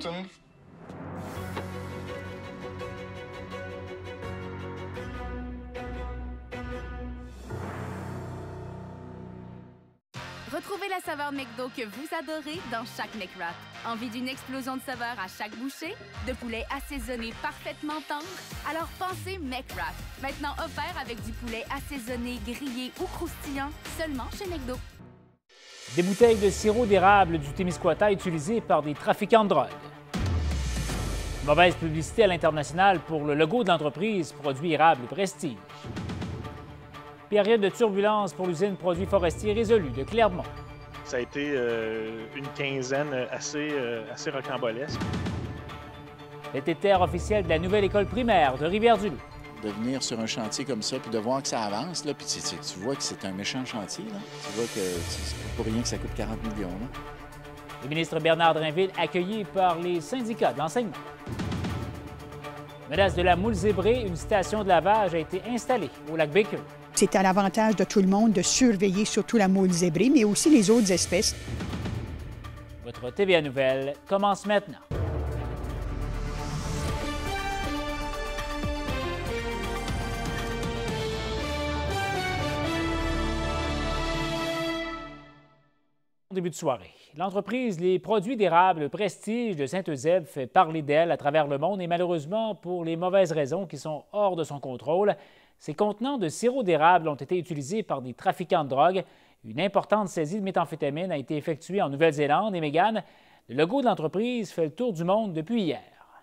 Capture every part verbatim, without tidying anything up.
mountain. Retrouvez la saveur McDo que vous adorez dans chaque McWrap. Envie d'une explosion de saveur à chaque bouchée? De poulet assaisonné parfaitement tendre? Alors pensez McWrap. Maintenant offert avec du poulet assaisonné, grillé ou croustillant, seulement chez McDo. Des bouteilles de sirop d'érable du Témiscouata utilisées par des trafiquants de drogue. Mauvaise publicité à l'international pour le logo de l'entreprise Produits Érables Prestige. Période de turbulence pour l'usine Produits Forestiers Résolu de Clermont. Ça a été euh, une quinzaine assez, euh, assez rocambolesque. L'été de terre officiel de la nouvelle école primaire de Rivière-du-Loup. De venir sur un chantier comme ça, puis de voir que ça avance, là, puis tu, tu, tu vois que c'est un méchant chantier, là. Tu vois que c'est pas pour rien que ça coûte quarante millions. Là. Le ministre Bernard Drinville accueilli par les syndicats de l'enseignement. Menace de la moule zébrée, une station de lavage a été installée au lac Baker. C'est à l'avantage de tout le monde de surveiller surtout la moule zébrée, mais aussi les autres espèces. Votre T V A Nouvelles commence maintenant. Début de soirée. L'entreprise Les Produits d'érable Prestige de Saint-Eusèbe fait parler d'elle à travers le monde et malheureusement pour les mauvaises raisons qui sont hors de son contrôle. Ces contenants de sirop d'érable ont été utilisés par des trafiquants de drogue. Une importante saisie de méthamphétamine a été effectuée en Nouvelle-Zélande et Mégane, le logo de l'entreprise fait le tour du monde depuis hier.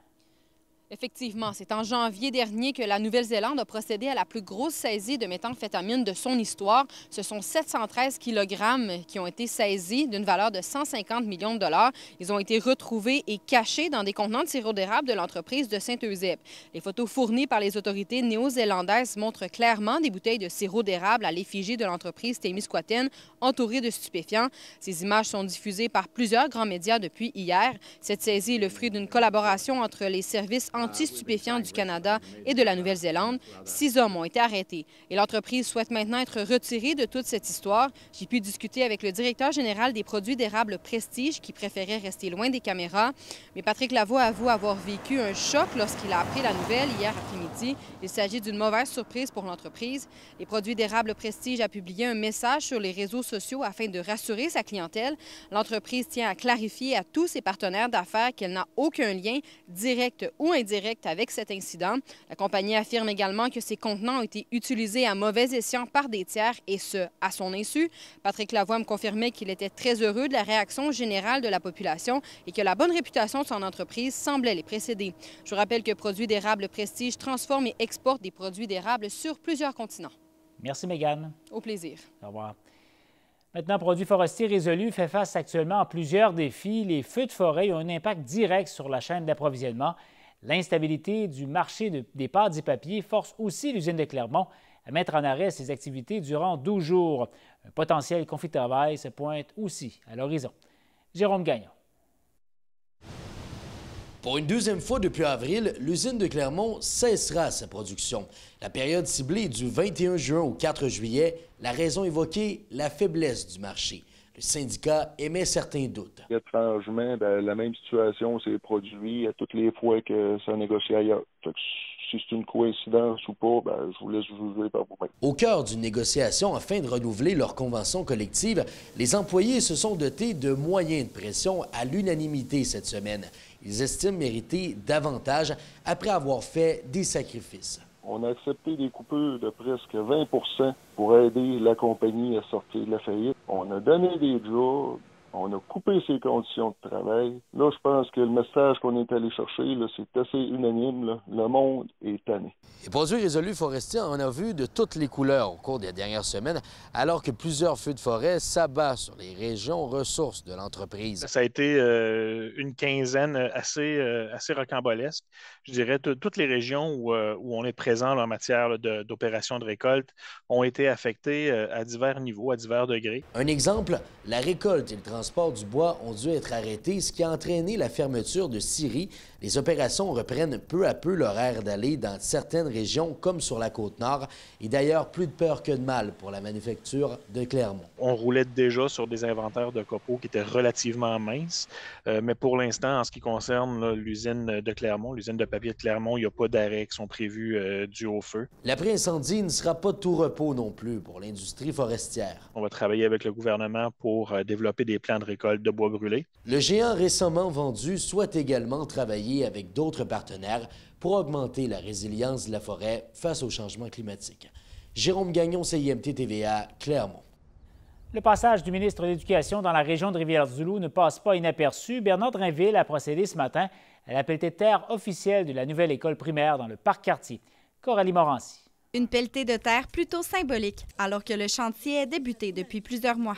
Effectivement, c'est en janvier dernier que la Nouvelle-Zélande a procédé à la plus grosse saisie de méthamphétamine de son histoire. Ce sont sept cent treize kilogrammes qui ont été saisis d'une valeur de cent cinquante millions de dollars. Ils ont été retrouvés et cachés dans des contenants de sirop d'érable de l'entreprise de Saint-Eusèbe. Les photos fournies par les autorités néo-zélandaises montrent clairement des bouteilles de sirop d'érable à l'effigie de l'entreprise témiscouataine entourées de stupéfiants. Ces images sont diffusées par plusieurs grands médias depuis hier. Cette saisie est le fruit d'une collaboration entre les services anti-stupéfiants du Canada et de la Nouvelle-Zélande. Six hommes ont été arrêtés et l'entreprise souhaite maintenant être retirée de toute cette histoire. J'ai pu discuter avec le directeur général des Produits d'érable Prestige qui préférait rester loin des caméras. Mais Patrick Lavoie avoue avoir vécu un choc lorsqu'il a appris la nouvelle hier après-midi. Il s'agit d'une mauvaise surprise pour l'entreprise. Les Produits d'érable Prestige a publié un message sur les réseaux sociaux afin de rassurer sa clientèle. L'entreprise tient à clarifier à tous ses partenaires d'affaires qu'elle n'a aucun lien direct ou indirect avec cet incident. La compagnie affirme également que ces contenants ont été utilisés à mauvais escient par des tiers et ce, à son insu. Patrick Lavoie me confirmait qu'il était très heureux de la réaction générale de la population et que la bonne réputation de son entreprise semblait les précéder. Je vous rappelle que Produits d'érable Prestige transforme et exporte des produits d'érable sur plusieurs continents. Merci, Mégane. Au plaisir. Au revoir. Maintenant, Produits Forestiers Résolu fait face actuellement à plusieurs défis. Les feux de forêt ont un impact direct sur la chaîne d'approvisionnement. L'instabilité du marché de, des pâtes et papiers force aussi l'usine de Clermont à mettre en arrêt ses activités durant douze jours. Un potentiel conflit de travail se pointe aussi à l'horizon. Jérôme Gagnon. Pour une deuxième fois depuis avril, l'usine de Clermont cessera sa production. La période ciblée est du vingt et un juin au quatre juillet. La raison évoquée, la faiblesse du marché. Le syndicat émet certains doutes. Étrangement, ben, la même situation s'est produite à toutes les fois que ça négocie ailleurs. Fait que si c'est une coïncidence ou pas, ben, je vous laisse juger par vous-même. Au cœur d'une négociation afin de renouveler leur convention collective, les employés se sont dotés de moyens de pression à l'unanimité cette semaine. Ils estiment mériter davantage après avoir fait des sacrifices. On a accepté des coupures de presque vingt pour cent pour aider la compagnie à sortir de la faillite. On a donné des jobs, on a coupé ses conditions de travail. Là, je pense que le message qu'on est allé chercher, là, c'est assez unanime. Là. Le monde est tanné. Les Produits résolus forestiers en ont vu de toutes les couleurs au cours des dernières semaines, alors que plusieurs feux de forêt s'abattent sur les régions ressources de l'entreprise. Ça a été euh, une quinzaine assez, euh, assez rocambolesque. Je dirais que toutes les régions où, euh, où on est présent là, en matière d'opérations de, de récolte ont été affectées euh, à divers niveaux, à divers degrés. Un exemple, la récolte et le transport transport du bois ont dû être arrêtés, ce qui a entraîné la fermeture de scieries. Les opérations reprennent peu à peu l'horaire d'aller dans certaines régions, comme sur la Côte-Nord. Et d'ailleurs, plus de peur que de mal pour la manufacture de Clermont. On roulait déjà sur des inventaires de copeaux qui étaient relativement minces, euh, mais pour l'instant, en ce qui concerne l'usine de Clermont, l'usine de papier de Clermont, il n'y a pas d'arrêts qui sont prévus euh, dus au feu. L'après-incendie ne sera pas de tout repos non plus pour l'industrie forestière. On va travailler avec le gouvernement pour euh, développer des plans de récolte de bois brûlé. Le géant récemment vendu souhaite également travailler avec d'autres partenaires pour augmenter la résilience de la forêt face au changement climatique. Jérôme Gagnon, C I M T T V A, Clermont. Le passage du ministre de l'Éducation dans la région de Rivière-du-Loup ne passe pas inaperçu. Bernard Drainville a procédé ce matin à la pelletée de terre officielle de la nouvelle école primaire dans le Parc-Cartier. Coralie Morancy. Une pelletée de terre plutôt symbolique, alors que le chantier est débuté depuis plusieurs mois.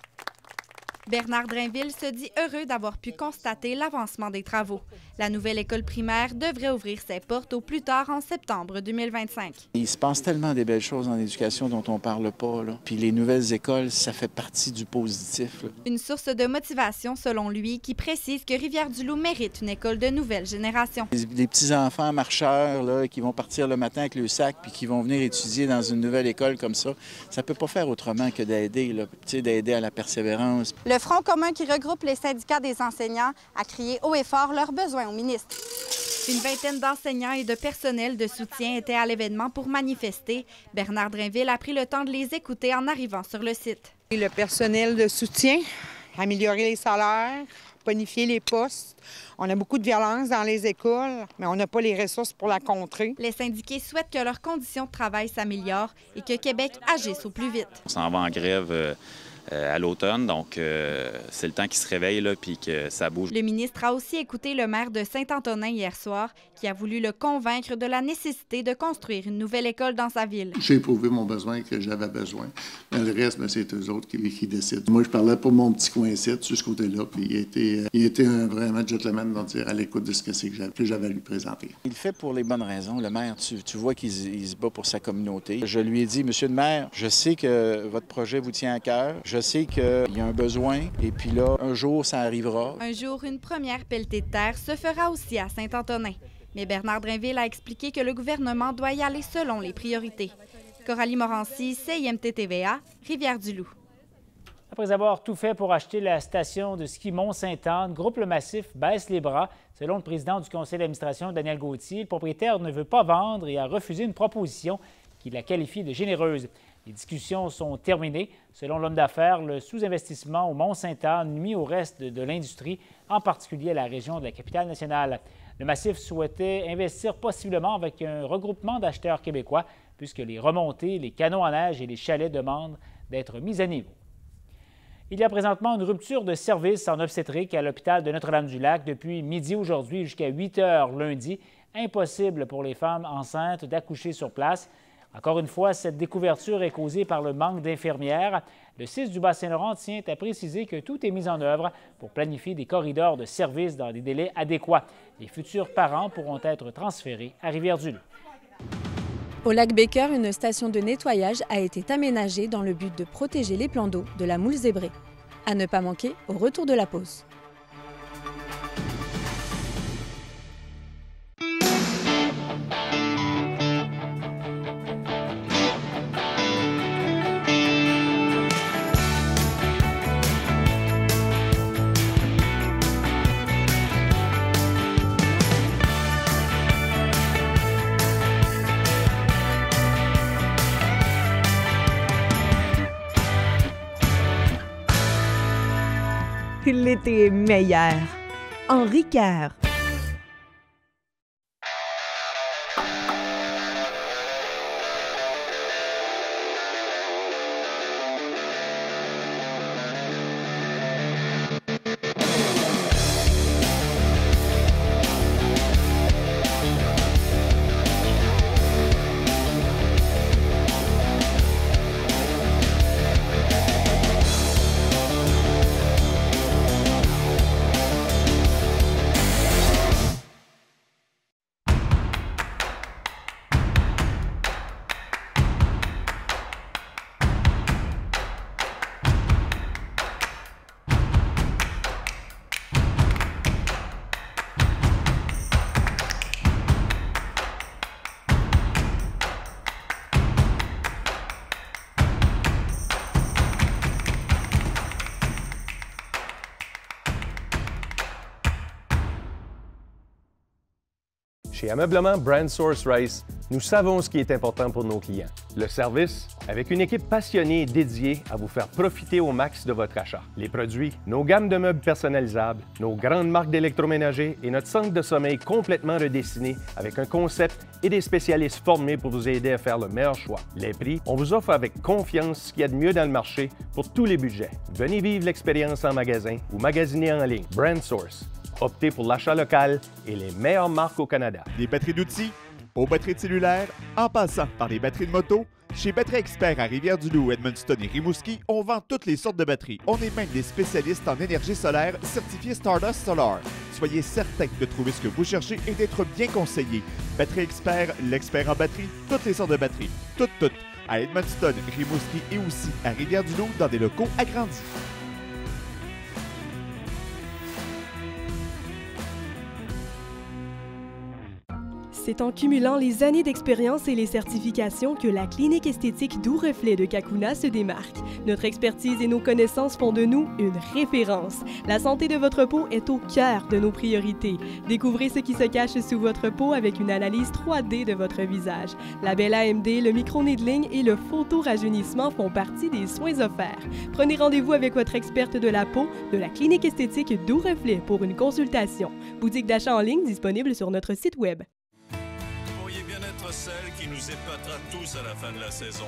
Bernard Drainville se dit heureux d'avoir pu constater l'avancement des travaux. La nouvelle école primaire devrait ouvrir ses portes au plus tard en septembre deux mille vingt-cinq. Il se passe tellement des belles choses en éducation dont on ne parle pas, là. Puis les nouvelles écoles, ça fait partie du positif, là. Une source de motivation, selon lui, qui précise que Rivière-du-Loup mérite une école de nouvelle génération. Les, les petits-enfants marcheurs là, qui vont partir le matin avec le sac puis qui vont venir étudier dans une nouvelle école comme ça, ça ne peut pas faire autrement que d'aider, là, d'aider à la persévérance. Le Front commun qui regroupe les syndicats des enseignants a crié haut et fort leurs besoins au ministre. Une vingtaine d'enseignants et de personnel de soutien étaient à l'événement pour manifester. Bernard Drainville a pris le temps de les écouter en arrivant sur le site. Et le personnel de soutien, améliorer les salaires, bonifier les postes. On a beaucoup de violence dans les écoles, mais on n'a pas les ressources pour la contrer. Les syndiqués souhaitent que leurs conditions de travail s'améliorent et que Québec agisse au plus vite. On s'en va en grève euh, euh, à l'automne, donc euh, c'est le temps qu'il se réveille là, puis que ça bouge. Le ministre a aussi écouté le maire de Saint-Antonin hier soir, qui a voulu le convaincre de la nécessité de construire une nouvelle école dans sa ville. J'ai éprouvé mon besoin que j'avais besoin. Mais le reste, c'est eux autres qui, qui décident. Moi, je parlais pour mon petit coin ici, de ce côté-là, puis il était, il était un, vraiment gentleman, donc à l'écoute de ce que c'est que j'avais à lui présenter. Il le fait pour les bonnes raisons. Le maire, tu, tu vois qu'il se bat pour sa communauté. Je lui ai dit, Monsieur le maire, je sais que votre projet vous tient à cœur. Je sais qu'il y a un besoin, et puis là, un jour, ça arrivera. Un jour, une première pelletée de terre se fera aussi à Saint-Antonin. Mais Bernard Drainville a expliqué que le gouvernement doit y aller selon les priorités. Coralie Morancy, C I M T T V A, Rivière-du-Loup. Après avoir tout fait pour acheter la station de ski Mont-Sainte-Anne, Groupe Le Massif baisse les bras. Selon le président du conseil d'administration, Daniel Gauthier, le propriétaire ne veut pas vendre et a refusé une proposition qu'il a qualifiée de généreuse. Les discussions sont terminées. Selon l'homme d'affaires, le sous-investissement au Mont-Sainte-Anne nuit au reste de, de l'industrie, en particulier à la région de la capitale nationale. Le Massif souhaitait investir possiblement avec un regroupement d'acheteurs québécois, puisque les remontées, les canons à neige et les chalets demandent d'être mis à niveau. Il y a présentement une rupture de service en obstétrique à l'hôpital de Notre-Dame-du-Lac depuis midi aujourd'hui jusqu'à huit heures lundi. Impossible pour les femmes enceintes d'accoucher sur place. Encore une fois, cette découverture est causée par le manque d'infirmières. Le C I S du Bas-Saint-Laurent tient à préciser que tout est mis en œuvre pour planifier des corridors de service dans des délais adéquats. Les futurs parents pourront être transférés à Rivière-du-Loup. Au lac Baker, une station de nettoyage a été aménagée dans le but de protéger les plans d'eau de la moule zébrée. À ne pas manquer au retour de la pause. L'été est meilleur. Henri Coeur. Chez Ameublement Brand Source Rice, nous savons ce qui est important pour nos clients. Le service, avec une équipe passionnée et dédiée à vous faire profiter au max de votre achat. Les produits, nos gammes de meubles personnalisables, nos grandes marques d'électroménager et notre centre de sommeil complètement redessiné avec un concept et des spécialistes formés pour vous aider à faire le meilleur choix. Les prix, on vous offre avec confiance ce qu'il y a de mieux dans le marché pour tous les budgets. Venez vivre l'expérience en magasin ou magasiner en ligne. Brand Source. Optez pour l'achat local et les meilleures marques au Canada. Des batteries d'outils, aux batteries de cellulaire, en passant par les batteries de moto, chez Batterie Expert à Rivière-du-Loup, Edmundston et Rimouski, on vend toutes les sortes de batteries. On est même des spécialistes en énergie solaire certifiés Stardust Solar. Soyez certain de trouver ce que vous cherchez et d'être bien conseillé. Batterie Expert, l'expert en batterie, toutes les sortes de batteries. Toutes, toutes. À Edmundston, Rimouski et aussi à Rivière-du-Loup dans des locaux agrandis. C'est en cumulant les années d'expérience et les certifications que la clinique esthétique Doux Reflet de Cacouna se démarque. Notre expertise et nos connaissances font de nous une référence. La santé de votre peau est au cœur de nos priorités. Découvrez ce qui se cache sous votre peau avec une analyse trois D de votre visage. La belle A M D, le micro-needling et le photorajeunissement font partie des soins offerts. Prenez rendez-vous avec votre experte de la peau de la clinique esthétique Doux Reflet pour une consultation. Boutique d'achat en ligne disponible sur notre site web. Celle qui nous épatera tous à la fin de la saison.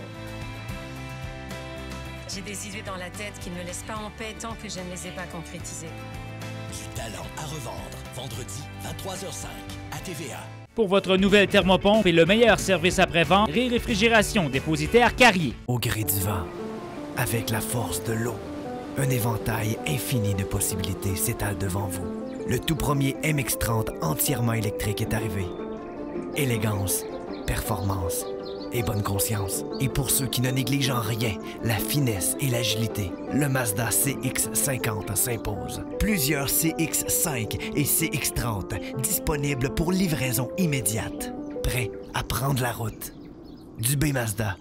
J'ai des idées dans la tête qui ne me laissent pas en paix tant que je ne les ai pas concrétisées. Du talent à revendre. Vendredi, vingt-trois heures cinq, à T V A. Pour votre nouvelle thermopompe et le meilleur service après-vente, Ré-Réfrigération dépositaire Carrier. Au gré du vent, avec la force de l'eau, un éventail infini de possibilités s'étale devant vous. Le tout premier M X trente entièrement électrique est arrivé. Élégance, performance et bonne conscience. Et pour ceux qui ne négligent en rien la finesse et l'agilité, le Mazda C X cinquante s'impose. Plusieurs C X cinq et C X trente disponibles pour livraison immédiate. Prêts à prendre la route. Dubé Mazda.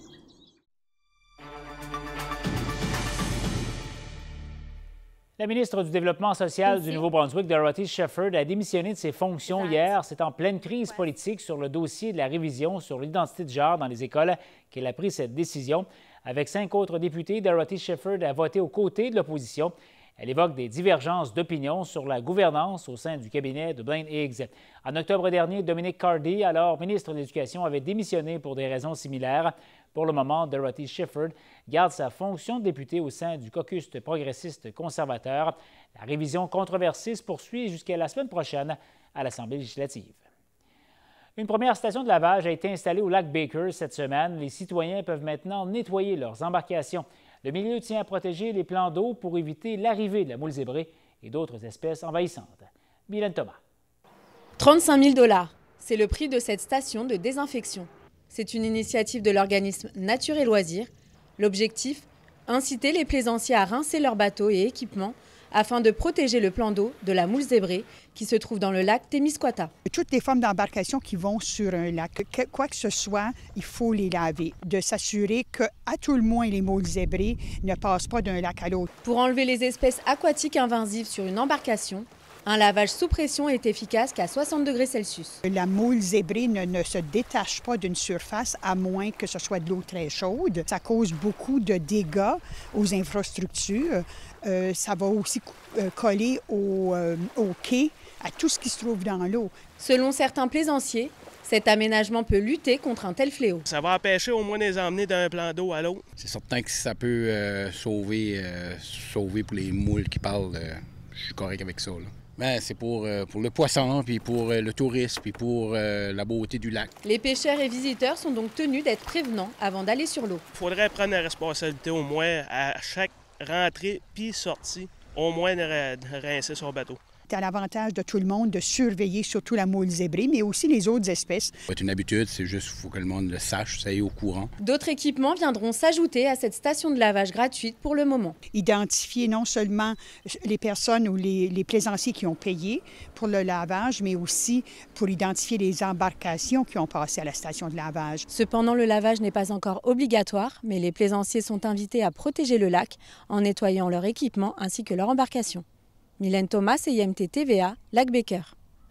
La ministre du Développement social du Nouveau-Brunswick, Dorothy Shepherd, a démissionné de ses fonctions hier. C'est en pleine crise politique sur le dossier de la révision sur l'identité de genre dans les écoles qu'elle a pris cette décision. Avec cinq autres députés, Dorothy Shepherd a voté aux côtés de l'opposition. Elle évoque des divergences d'opinion sur la gouvernance au sein du cabinet de Blaine Higgs. En octobre dernier, Dominic Cardy, alors ministre de l'Éducation, avait démissionné pour des raisons similaires. Pour le moment, Dorothy Shepherd garde sa fonction de députée au sein du caucus progressiste conservateur. La révision controversée se poursuit jusqu'à la semaine prochaine à l'Assemblée législative. Une première station de lavage a été installée au lac Baker cette semaine. Les citoyens peuvent maintenant nettoyer leurs embarcations. Le milieu tient à protéger les plans d'eau pour éviter l'arrivée de la moule zébrée et d'autres espèces envahissantes. Mylène Thomas. trente-cinq mille dollars, c'est le prix de cette station de désinfection. C'est une initiative de l'organisme Nature et Loisirs. L'objectif, inciter les plaisanciers à rincer leurs bateaux et équipements afin de protéger le plan d'eau de la moule zébrée qui se trouve dans le lac Témiscouata. Toutes les formes d'embarcation qui vont sur un lac, que, quoi que ce soit, il faut les laver. De s'assurer qu'à tout le moins les moules zébrées ne passent pas d'un lac à l'autre. Pour enlever les espèces aquatiques invasives sur une embarcation, un lavage sous pression est efficace qu'à soixante degrés Celsius. La moule zébrée ne, ne se détache pas d'une surface à moins que ce soit de l'eau très chaude. Ça cause beaucoup de dégâts aux infrastructures. Euh, ça va aussi euh, coller au, euh, au quai, à tout ce qui se trouve dans l'eau. Selon certains plaisanciers, cet aménagement peut lutter contre un tel fléau. Ça va empêcher au moins de les emmener d'un plan d'eau à l'autre. C'est certain que ça peut euh, sauver, euh, sauver pour les moules qui parlent. Euh, je suis correct avec ça, là. Ben, c'est pour, euh, pour le poisson, puis pour euh, le tourisme, puis pour euh, la beauté du lac. Les pêcheurs et visiteurs sont donc tenus d'être prévenants avant d'aller sur l'eau. Il faudrait prendre la responsabilité au moins à chaque rentrée puis sortie, au moins de rincer son bateau. C'est à l'avantage de tout le monde de surveiller surtout la moule zébrée, mais aussi les autres espèces. C'est une habitude, c'est juste qu'il faut que le monde le sache, ça y est au courant. D'autres équipements viendront s'ajouter à cette station de lavage gratuite pour le moment. Identifier non seulement les personnes ou les, les plaisanciers qui ont payé pour le lavage, mais aussi pour identifier les embarcations qui ont passé à la station de lavage. Cependant, le lavage n'est pas encore obligatoire, mais les plaisanciers sont invités à protéger le lac en nettoyant leur équipement ainsi que leur embarcation. Mylène Thomas, C I M T T V A, Lac Baker.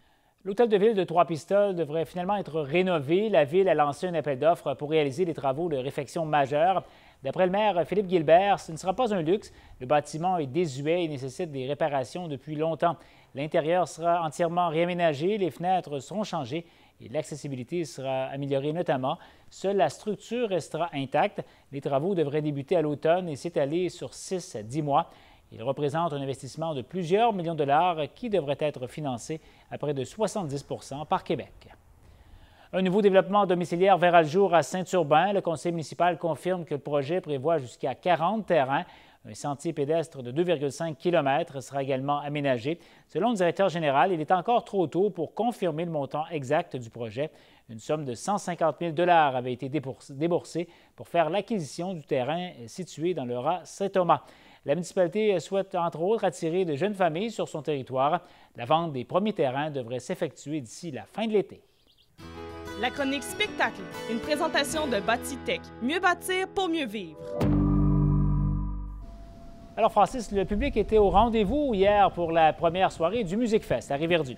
L'hôtel de ville de Trois-Pistoles devrait finalement être rénové. La ville a lancé un appel d'offres pour réaliser des travaux de réfection majeurs. D'après le maire Philippe Guilbert, ce ne sera pas un luxe. Le bâtiment est désuet et nécessite des réparations depuis longtemps. L'intérieur sera entièrement réaménagé, les fenêtres seront changées et l'accessibilité sera améliorée notamment. Seule la structure restera intacte. Les travaux devraient débuter à l'automne et s'étaler sur six à dix mois. Il représente un investissement de plusieurs millions de dollars qui devrait être financé à près de soixante-dix pour cent par Québec. Un nouveau développement domiciliaire verra le jour à Saint-Urbain. Le conseil municipal confirme que le projet prévoit jusqu'à quarante terrains. Un sentier pédestre de deux virgule cinq kilomètres sera également aménagé. Selon le directeur général, il est encore trop tôt pour confirmer le montant exact du projet. Une somme de cent cinquante mille dollars avait été déboursée pour faire l'acquisition du terrain situé dans le raz Saint-Thomas. La municipalité souhaite entre autres attirer de jeunes familles sur son territoire. La vente des premiers terrains devrait s'effectuer d'ici la fin de l'été. La chronique spectacle, une présentation de BâtiTech. Mieux bâtir pour mieux vivre. Alors Francis, le public était au rendez-vous hier pour la première soirée du Musique Fest à Rivière-du-Loup.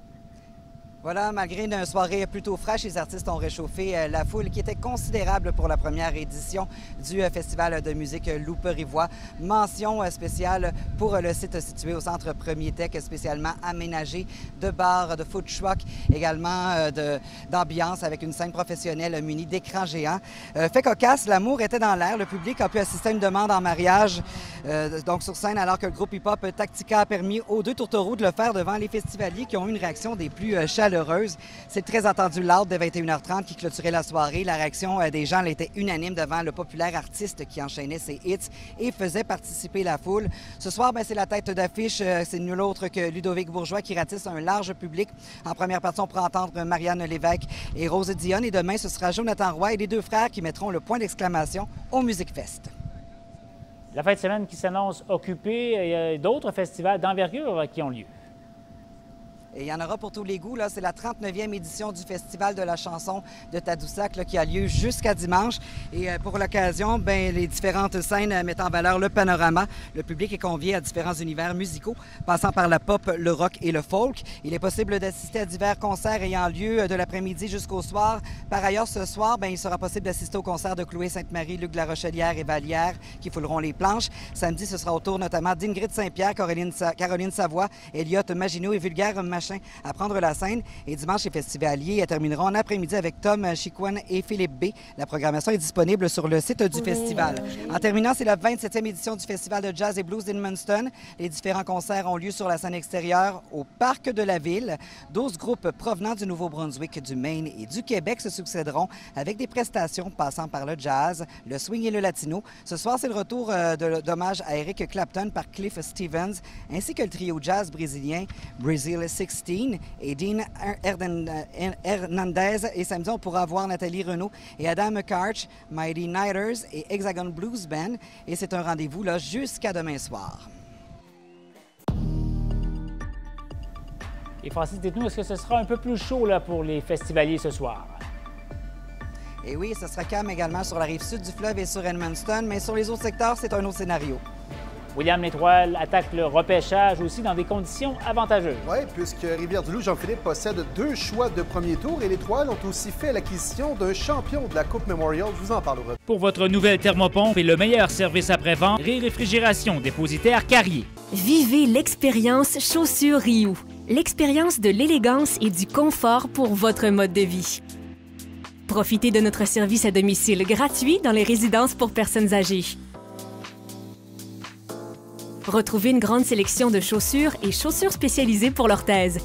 Voilà, malgré une soirée plutôt fraîche, les artistes ont réchauffé la foule qui était considérable pour la première édition du Festival de musique Loup-Perivois. Mention spéciale pour le site situé au centre Premier Tech, spécialement aménagé de bars, de food truck, également d'ambiance avec une scène professionnelle munie d'écrans géants. Euh, fait cocasse, l'amour était dans l'air. Le public a pu assister à une demande en mariage euh, donc sur scène, alors que le groupe hip-hop Tactica a permis aux deux tourtereaux de le faire devant les festivaliers qui ont eu une réaction des plus euh, chaleureuses. C'est très entendu Loud de vingt et une heures trente qui clôturait la soirée. La réaction des gens était unanime devant le populaire artiste qui enchaînait ses hits et faisait participer la foule. Ce soir, ben, c'est la tête d'affiche. C'est nul autre que Ludovic Bourgeois qui ratisse un large public. En première partie, on pourra entendre Marianne Lévesque et Rose Dionne. Et demain, ce sera Jonathan Roy et les deux frères qui mettront le point d'exclamation au Musique Fest. La fin de semaine qui s'annonce occupée, il y a d'autres festivals d'envergure qui ont lieu. Et il y en aura pour tous les goûts. C'est la trente-neuvième édition du Festival de la chanson de Tadoussac là, qui a lieu jusqu'à dimanche. Et euh, pour l'occasion, ben, les différentes scènes euh, mettent en valeur le panorama. Le public est convié à différents univers musicaux, passant par la pop, le rock et le folk. Il est possible d'assister à divers concerts ayant lieu de l'après-midi jusqu'au soir. Par ailleurs, ce soir, ben, il sera possible d'assister au concert de Chloé Sainte-Marie, Luc Larochelière et Vallière qui fouleront les planches. Samedi, ce sera au tour notamment d'Ingrid Saint-Pierre, Caroline, Sa Caroline Savoie, Elliott Maginot et Vulgaire Machin à prendre la scène. Et dimanche, les festivaliers termineront en après-midi avec Tom Chicoine et Philippe B. La programmation est disponible sur le site du festival. En terminant, c'est la vingt-septième édition du Festival de Jazz et Blues d'Edmundston. Les différents concerts ont lieu sur la scène extérieure au Parc de la Ville. douze groupes provenant du Nouveau-Brunswick, du Maine et du Québec se succéderont avec des prestations passant par le jazz, le swing et le latino. Ce soir, c'est le retour d'hommage à Eric Clapton par Cliff Stevens, ainsi que le trio jazz brésilien Brazil seize et Dean Hernandez. Et samedi, on pourra voir Nathalie Renaud et Adam McCarch, Mighty Nighters et Hexagon Blues Band. Et c'est un rendez-vous là jusqu'à demain soir. Et Francis, dites-nous, est-ce que ce sera un peu plus chaud là, pour les festivaliers ce soir? Et oui, ce sera calme également sur la rive sud du fleuve et sur Edmundston, mais sur les autres secteurs, c'est un autre scénario. William L'Étoile attaque le repêchage aussi dans des conditions avantageuses. Oui, puisque Rivière-du-Loup, Jean-Philippe possède deux choix de premier tour et l'Étoile ont aussi fait l'acquisition d'un champion de la Coupe Memorial. Je vous en parlerai. Pour votre nouvelle thermopompe et le meilleur service après-vente, Ré-Réfrigération dépositaire Carrier. Vivez l'expérience Chaussures Rioux. L'expérience de l'élégance et du confort pour votre mode de vie. Profitez de notre service à domicile gratuit dans les résidences pour personnes âgées. Retrouvez une grande sélection de chaussures et chaussures spécialisées pour l'orthèse.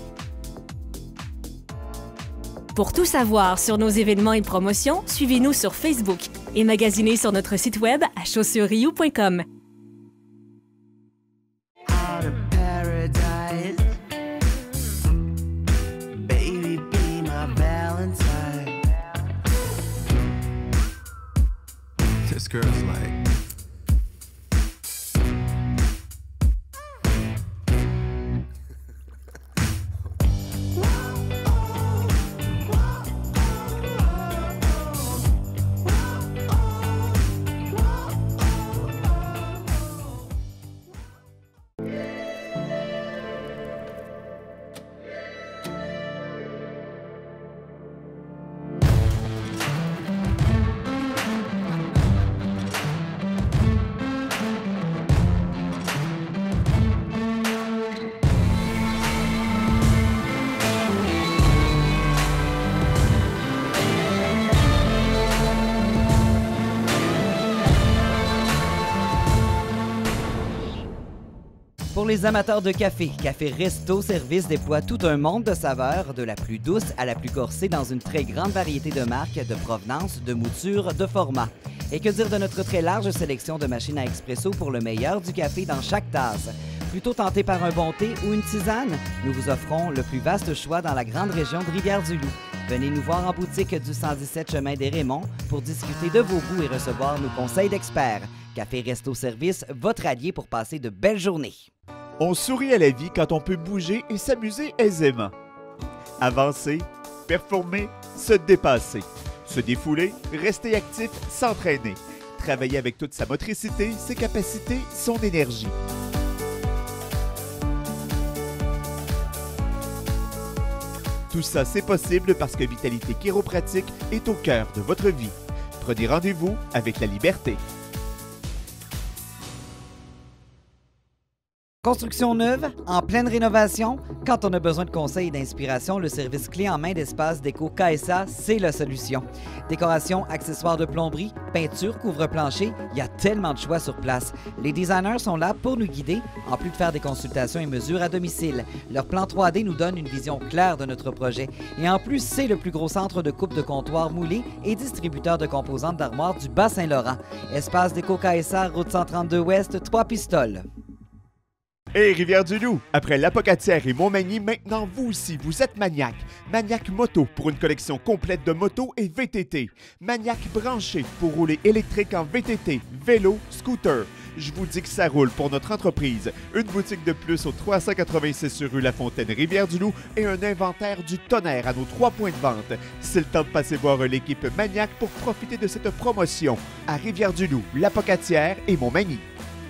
Pour tout savoir sur nos événements et promotions, suivez-nous sur Facebook et magasinez sur notre site web à chaussures rioux point com. This girl's like les amateurs de café, Café Resto Service déploie tout un monde de saveurs, de la plus douce à la plus corsée dans une très grande variété de marques, de provenance, de mouture, de format. Et que dire de notre très large sélection de machines à expresso pour le meilleur du café dans chaque tasse? Plutôt tenté par un bon thé ou une tisane? Nous vous offrons le plus vaste choix dans la grande région de Rivière-du-Loup. Venez nous voir en boutique du cent dix-sept chemin des Raymonts pour discuter de vos goûts et recevoir nos conseils d'experts. Café Resto Service, votre allié pour passer de belles journées. On sourit à la vie quand on peut bouger et s'amuser aisément. Avancer, performer, se dépasser. Se défouler, rester actif, s'entraîner. Travailler avec toute sa motricité, ses capacités, son énergie. Tout ça, c'est possible parce que Vitalité Chiropratique est au cœur de votre vie. Prenez rendez-vous avec la liberté. Construction neuve, en pleine rénovation, quand on a besoin de conseils et d'inspiration, le service clé en main d'Espace Déco K S A, c'est la solution. Décoration, accessoires de plomberie, peinture, couvre-plancher, il y a tellement de choix sur place. Les designers sont là pour nous guider, en plus de faire des consultations et mesures à domicile. Leur plan trois D nous donne une vision claire de notre projet. Et en plus, c'est le plus gros centre de coupe de comptoir moulé et distributeur de composantes d'armoires du Bas-Saint-Laurent. Espace Déco K S A, route cent trente-deux Ouest, Trois-Pistoles. Hey Rivière-du-Loup, après l'Apocatière et Montmagny, maintenant vous aussi, vous êtes maniaque. Maniaque Moto pour une collection complète de motos et V T T. Maniaque Branché pour rouler électrique en V T T, vélo, scooter. Je vous dis que ça roule pour notre entreprise. Une boutique de plus au trois cent quatre-vingt-six rue La Fontaine, Rivière-du-Loup et un inventaire du tonnerre à nos trois points de vente. C'est le temps de passer voir l'équipe Maniaque pour profiter de cette promotion à Rivière-du-Loup, l'Apocatière et Montmagny.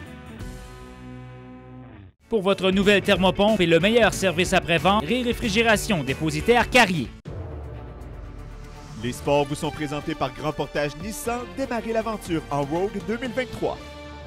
Pour votre nouvelle thermopompe et le meilleur service après-vente, Ré-Réfrigération Dépositaire Carrier. Les sports vous sont présentés par Grand Portage Nissan. Démarrez l'aventure en Rogue deux mille vingt-trois.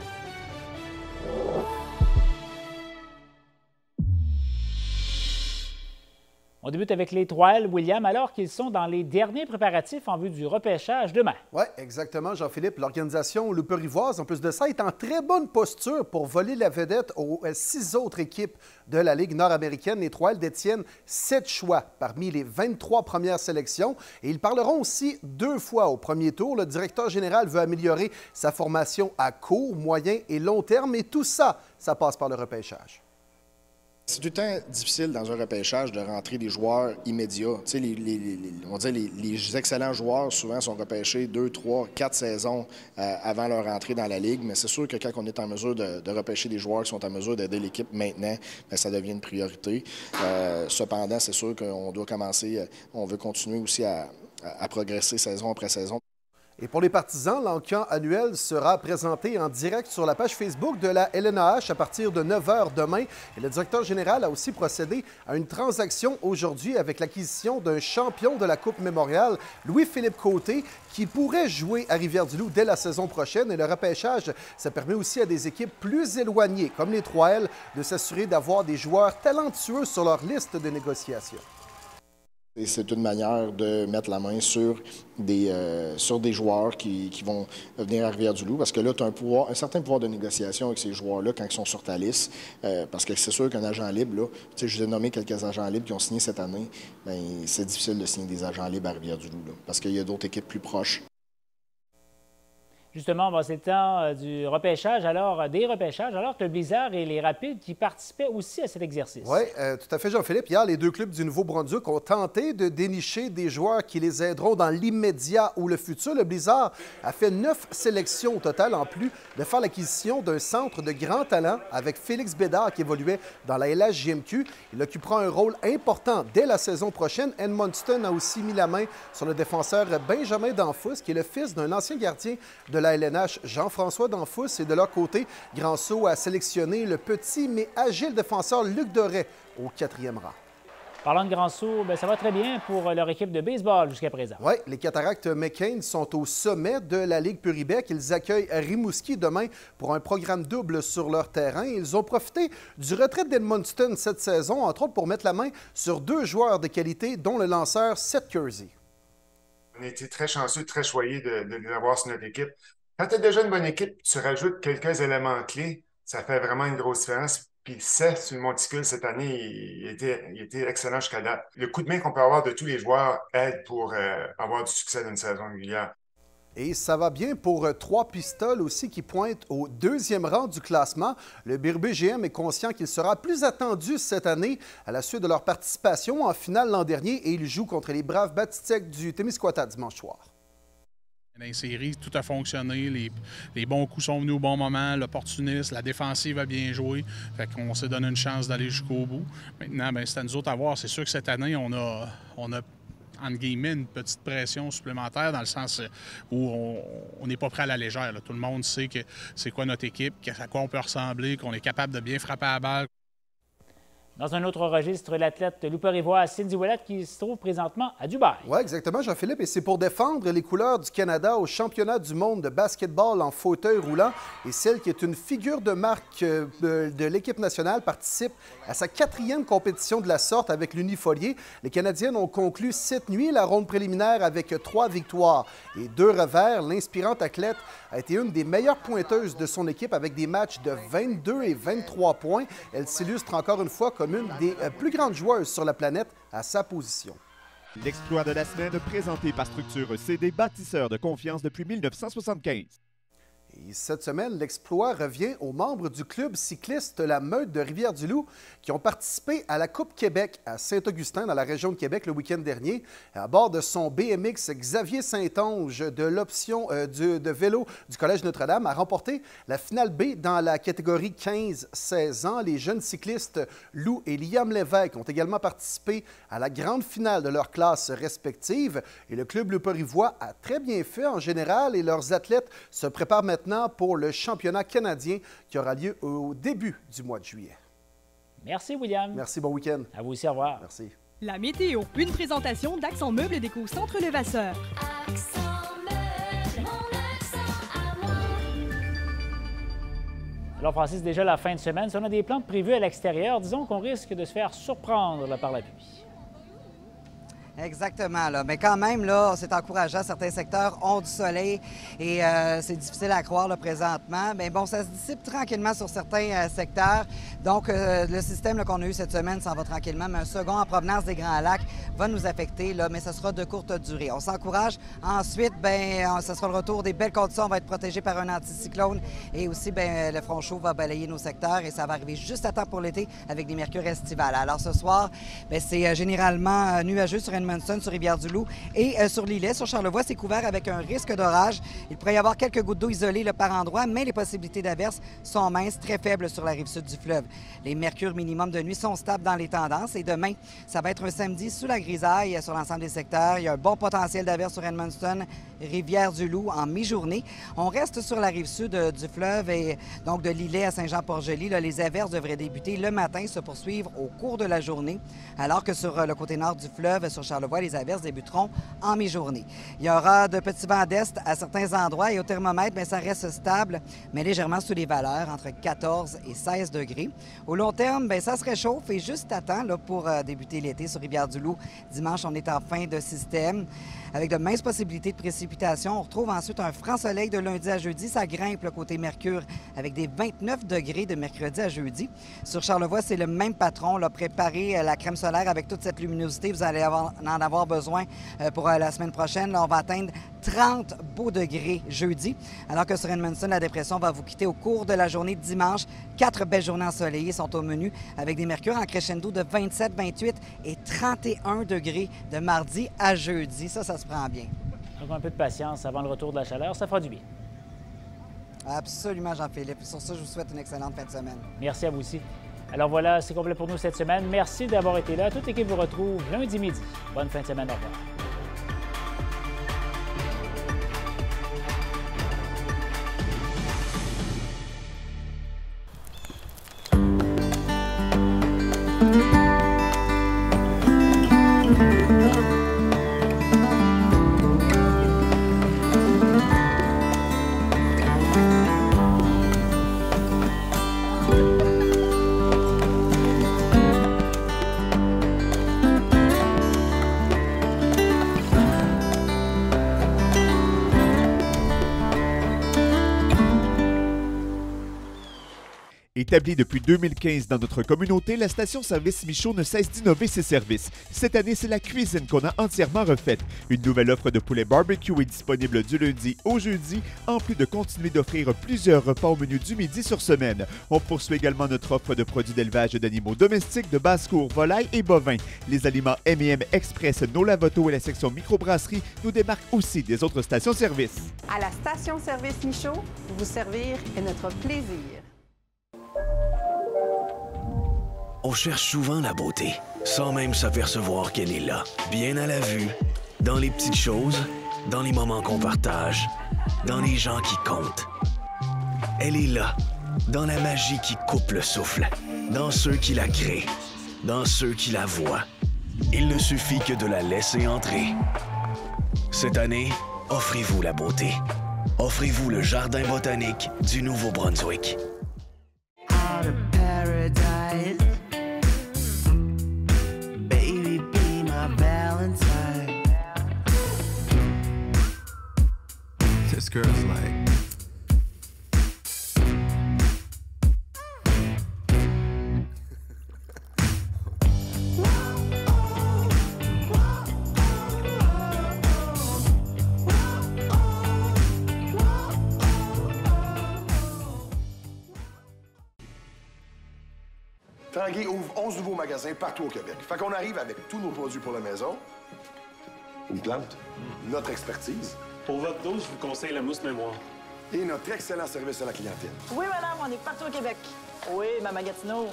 On débute avec les trois L, William, alors qu'ils sont dans les derniers préparatifs en vue du repêchage demain. Oui, exactement, Jean-Philippe. L'organisation loupe-rivoise, en plus de ça, est en très bonne posture pour voler la vedette aux six autres équipes de la Ligue nord-américaine. Les trois L détiennent sept choix parmi les vingt-trois premières sélections et ils parleront aussi deux fois au premier tour. Le directeur général veut améliorer sa formation à court, moyen et long terme et tout ça, ça passe par le repêchage. C'est tout le temps difficile dans un repêchage de rentrer des joueurs immédiats. Tu sais, les, les, les, on va dire les, les excellents joueurs, souvent, sont repêchés deux, trois, quatre saisons euh, avant leur entrée dans la Ligue. Mais c'est sûr que quand on est en mesure de, de repêcher des joueurs qui sont en mesure d'aider l'équipe maintenant, bien, ça devient une priorité. Euh, cependant, c'est sûr qu'on doit commencer, on veut continuer aussi à, à, à progresser saison après saison. Et pour les partisans, l'encan annuel sera présenté en direct sur la page Facebook de la L N A H à partir de neuf heures demain. Et le directeur général a aussi procédé à une transaction aujourd'hui avec l'acquisition d'un champion de la Coupe Mémorial, Louis-Philippe Côté, qui pourrait jouer à Rivière-du-Loup dès la saison prochaine. Et le repêchage, ça permet aussi à des équipes plus éloignées, comme les trois L, de s'assurer d'avoir des joueurs talentueux sur leur liste de négociation. Et c'est une manière de mettre la main sur des, euh, sur des joueurs qui, qui vont venir à Rivière-du-Loup, parce que là, tu as un, pouvoir, un certain pouvoir de négociation avec ces joueurs-là quand ils sont sur ta liste, euh, parce que c'est sûr qu'un agent libre, là, tu sais, je vous ai nommé quelques agents libres qui ont signé cette année, bien, c'est difficile de signer des agents libres à Rivière-du-Loup, là, parce qu'il y a d'autres équipes plus proches. Justement, bon, c'est le temps euh, du repêchage, alors euh, des repêchages, alors que le Blizzard et les Rapides qui participaient aussi à cet exercice. Oui, euh, tout à fait, Jean-Philippe. Hier, les deux clubs du Nouveau-Brunswick ont tenté de dénicher des joueurs qui les aideront dans l'immédiat ou le futur. Le Blizzard a fait neuf sélections au total, en plus de faire l'acquisition d'un centre de grand talent avec Félix Bédard qui évoluait dans la L H J M Q. Il occupera un rôle important dès la saison prochaine. Edmundston a aussi mis la main sur le défenseur Benjamin Danfous, qui est le fils d'un ancien gardien de la L N H, Jean-François Danfous. Et de leur côté, Grand-Sault a sélectionné le petit mais agile défenseur Luc Doré au quatrième rang. Parlant de Grand-Sault, ça va très bien pour leur équipe de baseball jusqu'à présent. Oui, les Cataractes McCain sont au sommet de la Ligue Puribec. Ils accueillent Rimouski demain pour un programme double sur leur terrain. Ils ont profité du retrait d'Edmundston cette saison, entre autres pour mettre la main sur deux joueurs de qualité, dont le lanceur Seth Kersey. On a été très chanceux, très choyés de, de les avoir sur notre équipe. Quand tu as déjà une bonne équipe, tu rajoutes quelques éléments clés, ça fait vraiment une grosse différence. Puis c'est sur le monticule cette année, il était, il était excellent jusqu'à date. Le coup de main qu'on peut avoir de tous les joueurs aide pour euh, avoir du succès d'une saison régulière. Et ça va bien pour euh, trois pistoles aussi qui pointent au deuxième rang du classement. Le B R B G M est conscient qu'il sera plus attendu cette année à la suite de leur participation en finale l'an dernier et il joue contre les braves Batitech du Témiscouata dimanche soir. Dans les séries, tout a fonctionné. Les, les bons coups sont venus au bon moment, l'opportuniste, la défensive a bien joué. Fait qu'on s'est donné une chance d'aller jusqu'au bout. Maintenant, bien, c'est à nous autres à voir. C'est sûr que cette année, on a, on a entre guillemets, une petite pression supplémentaire dans le sens où on n'est pas prêt à la légère. Là. Tout le monde sait que c'est quoi notre équipe, à quoi on peut ressembler, qu'on est capable de bien frapper à la balle. Dans un autre registre, l'athlète loup-porivoise Cindy Ouellette qui se trouve présentement à Dubaï. Oui, exactement, Jean-Philippe. Et c'est pour défendre les couleurs du Canada au championnat du monde de basketball en fauteuil roulant. Et celle qui est une figure de marque de l'équipe nationale participe à sa quatrième compétition de la sorte avec l'Unifolier. Les Canadiennes ont conclu cette nuit la ronde préliminaire avec trois victoires et deux revers. L'inspirante athlète a été une des meilleures pointeuses de son équipe avec des matchs de vingt-deux et vingt-trois points. Elle s'illustre encore une fois comme une des plus grandes joueuses sur la planète à sa position. L'exploit de la semaine présenté par Structure C D, bâtisseur de confiance depuis mille neuf cent soixante-quinze. Et cette semaine, l'exploit revient aux membres du club cycliste La Meute de Rivière-du-Loup qui ont participé à la Coupe Québec à Saint-Augustin dans la région de Québec le week-end dernier. À bord de son B M X, Xavier Saint-Onge de l'option euh, de vélo du Collège Notre-Dame a remporté la finale B dans la catégorie quinze seize ans. Les jeunes cyclistes Lou et Liam Lévesque ont également participé à la grande finale de leurs classes respectives. Et le club loup-porivois a très bien fait en général et leurs athlètes se préparent maintenant pour le championnat canadien qui aura lieu au début du mois de juillet. Merci, William. Merci, bon week-end. À vous aussi, au revoir. Merci. La météo, une présentation d'Accent Meubles Déco Centre Levasseur. Alors, Francis, déjà la fin de semaine, si on a des plans prévus à l'extérieur, disons qu'on risque de se faire surprendre là, par la pluie. Exactement, là. Mais quand même, là, c'est encourageant. Certains secteurs ont du soleil et euh, c'est difficile à croire là, présentement. Mais bon, ça se dissipe tranquillement sur certains euh, secteurs. Donc, euh, le système qu'on a eu cette semaine s'en va tranquillement, mais un second en provenance des Grands Lacs va nous affecter, là, mais ça sera de courte durée. On s'encourage. Ensuite, bien, ce sera le retour des belles conditions. On va être protégé par un anticyclone et aussi, bien, le front chaud va balayer nos secteurs et ça va arriver juste à temps pour l'été avec des mercures estivales. Alors, ce soir, bien, c'est euh, généralement euh, nuageux sur Edmundston, sur Rivière-du-Loup et euh, sur l'îlet. Sur Charlevoix, c'est couvert avec un risque d'orage. Il pourrait y avoir quelques gouttes d'eau isolées là, par endroit, mais les possibilités d'averses sont minces, très faibles sur la rive sud du fleuve. Les mercures minimums de nuit sont stables dans les tendances et demain, ça va être un samedi sous la grisaille sur l'ensemble des secteurs. Il y a un bon potentiel d'averses sur Edmundston, Rivière-du-Loup en mi-journée. On reste sur la rive sud euh, du fleuve et donc de l'îlet à Saint-Jean-Port-Joli. Là, les averses devraient débuter le matin, se poursuivre au cours de la journée, alors que sur euh, le côté nord du fleuve, sur Charlevoix, les averses débuteront en mi-journée. Il y aura de petits vents d'est à certains endroits et au thermomètre, bien, ça reste stable, mais légèrement sous les valeurs, entre quatorze et seize degrés. Au long terme, bien, ça se réchauffe et juste à temps là, pour euh, débuter l'été sur Rivière-du-Loup. Dimanche, on est en fin de système avec de minces possibilités de précipitations. On retrouve ensuite un franc soleil de lundi à jeudi. Ça grimpe le côté Mercure avec des vingt-neuf degrés de mercredi à jeudi. Sur Charlevoix, c'est le même patron. Là, préparez la crème solaire avec toute cette luminosité. Vous allez avoir, en avoir besoin euh, pour euh, la semaine prochaine. Là, on va atteindre trente beaux degrés jeudi, alors que sur Edmundston, la dépression va vous quitter au cours de la journée de dimanche. Quatre belles journées ensoleillées sont au menu avec des mercures en crescendo de vingt-sept, vingt-huit et trente et un degrés de mardi à jeudi. Ça, ça se prend bien. Donc, un peu de patience avant le retour de la chaleur, ça fera du bien. Absolument, Jean-Philippe. Sur ça, je vous souhaite une excellente fin de semaine. Merci à vous aussi. Alors voilà, c'est complet pour nous cette semaine. Merci d'avoir été là. Toute l'équipe vous retrouve lundi midi. Bonne fin de semaine. Au revoir. Établie depuis deux mille quinze dans notre communauté, la station-service Michaud ne cesse d'innover ses services. Cette année, c'est la cuisine qu'on a entièrement refaite. Une nouvelle offre de poulet barbecue est disponible du lundi au jeudi, en plus de continuer d'offrir plusieurs repas au menu du midi sur semaine. On poursuit également notre offre de produits d'élevage d'animaux domestiques de basse-cour, volailles et bovins. Les aliments M et M Express, nos lavotos et la section microbrasserie nous démarquent aussi des autres stations-service. À la station-service Michaud, vous servir est notre plaisir. On cherche souvent la beauté, sans même s'apercevoir qu'elle est là, bien à la vue, dans les petites choses, dans les moments qu'on partage, dans les gens qui comptent. Elle est là, dans la magie qui coupe le souffle, dans ceux qui la créent, dans ceux qui la voient. Il ne suffit que de la laisser entrer. Cette année, offrez-vous la beauté. Offrez-vous le jardin botanique du Nouveau-Brunswick. Out of paradise. Baby, be my Valentine. This girl's like... Tanguay ouvre onze nouveaux magasins partout au Québec. Fait qu'on arrive avec tous nos produits pour la maison. Une plante. Notre expertise. Pour votre dose, je vous conseille la mousse mémoire. Et notre excellent service à la clientèle. Oui, madame, on est partout au Québec. Oui, Maman Gatineau.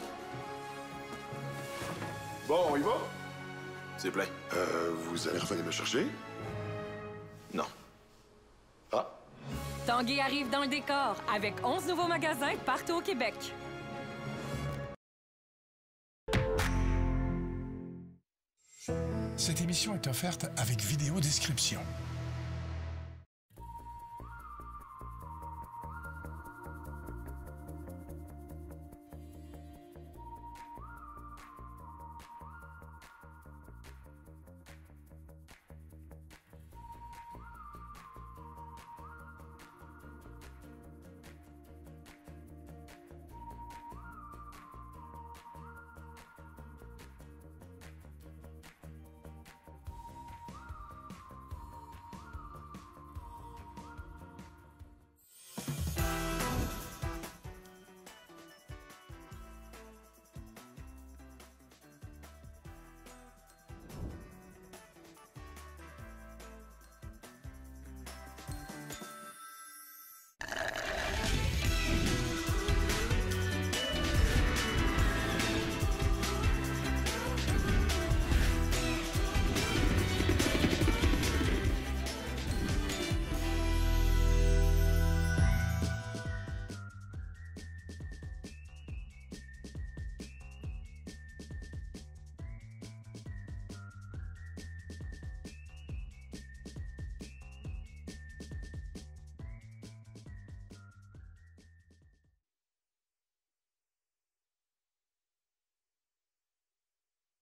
Bon, on y va? C'est plein. Euh, vous allez revenir me chercher? Non. Ah. Tanguay arrive dans le décor avec onze nouveaux magasins partout au Québec. Cette émission est offerte avec vidéo description.